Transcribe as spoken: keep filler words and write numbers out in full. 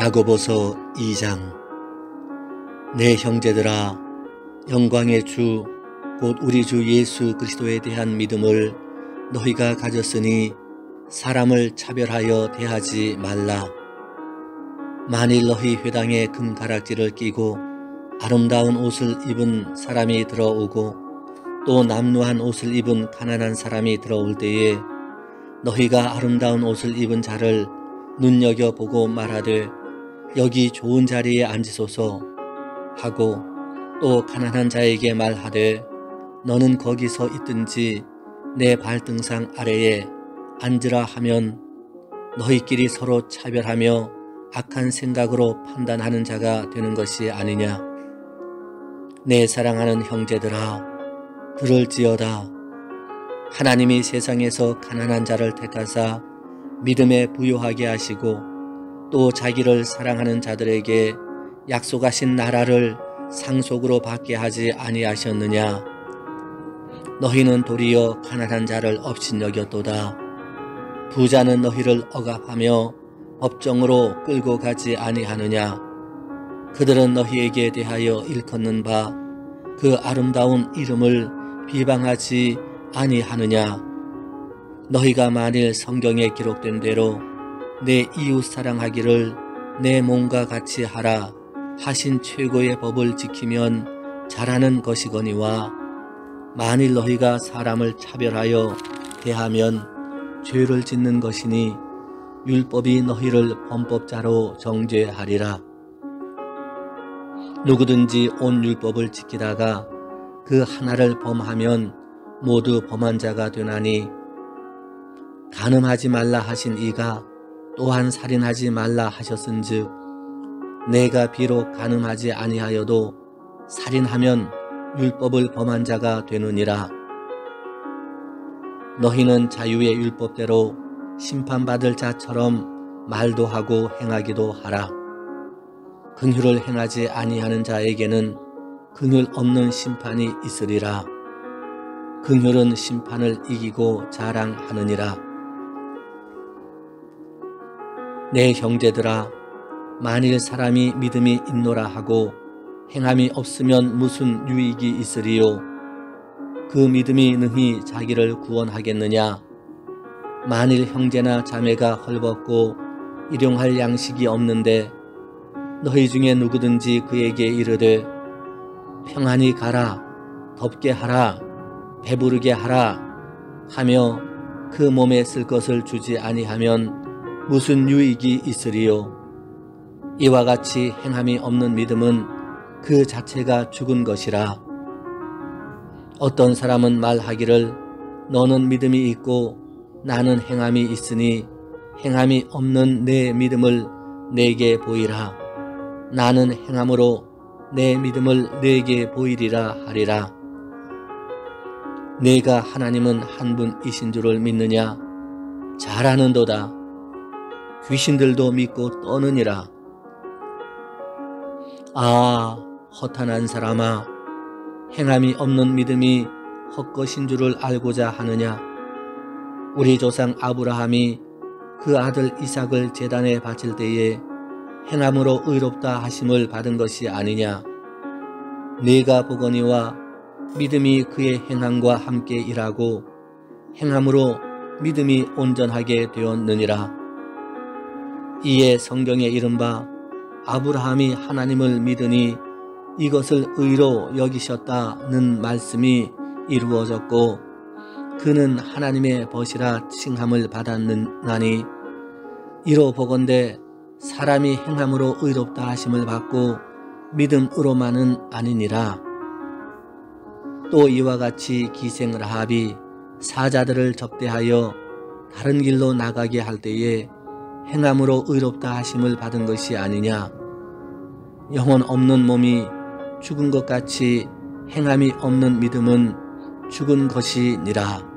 야고보서 이 장. 내 형제들아, 영광의 주 곧 우리 주 예수 그리스도에 대한 믿음을 너희가 가졌으니 사람을 차별하여 대하지 말라. 만일 너희 회당에 금가락지를 끼고 아름다운 옷을 입은 사람이 들어오고 또 남루한 옷을 입은 가난한 사람이 들어올 때에 너희가 아름다운 옷을 입은 자를 눈여겨보고 말하되 여기 좋은 자리에 앉으소서 하고 또 가난한 자에게 말하되 너는 거기 서 있든지 내 발등상 아래에 앉으라 하면 너희끼리 서로 차별하며 악한 생각으로 판단하는 자가 되는 것이 아니냐. 내 사랑하는 형제들아, 들을지어다. 하나님이 세상에서 가난한 자를 택하사 믿음에 부요하게 하시고 또 자기를 사랑하는 자들에게 약속하신 나라를 상속으로 받게 하지 아니하셨느냐. 너희는 도리어 가난한 자를 업신여겼도다. 부자는 너희를 억압하며 법정으로 끌고 가지 아니하느냐. 그들은 너희에게 대하여 일컫는 바 그 아름다운 이름을 비방하지 아니하느냐. 너희가 만일 성경에 기록된 대로 내 이웃 사랑하기를 내 몸과 같이 하라 하신 최고의 법을 지키면 잘하는 것이거니와 만일 너희가 사람을 차별하여 대하면 죄를 짓는 것이니 율법이 너희를 범법자로 정죄하리라. 누구든지 온 율법을 지키다가 그 하나를 범하면 모두 범한 자가 되나니 간음하지 말라 하신 이가 또한 살인하지 말라 하셨은즉 내가 비록 간음하지 아니하여도 살인하면 율법을 범한 자가 되느니라. 너희는 자유의 율법대로 심판받을 자처럼 말도 하고 행하기도 하라. 긍휼을 행하지 아니하는 자에게는 긍휼 없는 심판이 있으리라. 긍휼은 심판을 이기고 자랑하느니라. 내 형제들아, 만일 사람이 믿음이 있노라 하고 행함이 없으면 무슨 유익이 있으리요. 그 믿음이 능히 자기를 구원하겠느냐. 만일 형제나 자매가 헐벗고 일용할 양식이 없는데 너희 중에 누구든지 그에게 이르되 평안히 가라, 덥게 하라, 배부르게 하라 하며 그 몸에 쓸 것을 주지 아니하면 무슨 유익이 있으리요. 이와 같이 행함이 없는 믿음은 그 자체가 죽은 것이라. 어떤 사람은 말하기를 너는 믿음이 있고 나는 행함이 있으니 행함이 없는 내 믿음을 내게 보이라. 나는 행함으로 내 믿음을 내게 보이리라 하리라. 내가 하나님은 한 분이신 줄을 믿느냐? 잘하는도다. 귀신들도 믿고 떠느니라. 아, 허탄한 사람아, 행함이 없는 믿음이 헛것인 줄을 알고자 하느냐? 우리 조상 아브라함이 그 아들 이삭을 제단에 바칠 때에 행함으로 의롭다 하심을 받은 것이 아니냐. 네가 보거니와 믿음이 그의 행함과 함께 일하고 행함으로 믿음이 온전하게 되었느니라. 이에 성경에 이른바 아브라함이 하나님을 믿으니 이것을 의로 여기셨다는 말씀이 이루어졌고 그는 하나님의 벗이라 칭함을 받았느니 이로 보건대 사람이 행함으로 의롭다 하심을 받고 믿음으로만은 아니니라. 또 이와 같이 기생 라합이 사자들을 접대하여 다른 길로 나가게 할 때에 행함으로 의롭다 하심을 받은 것이 아니냐. 영혼 없는 몸이 죽은 것 같이 행함이 없는 믿음은 죽은 것이니라.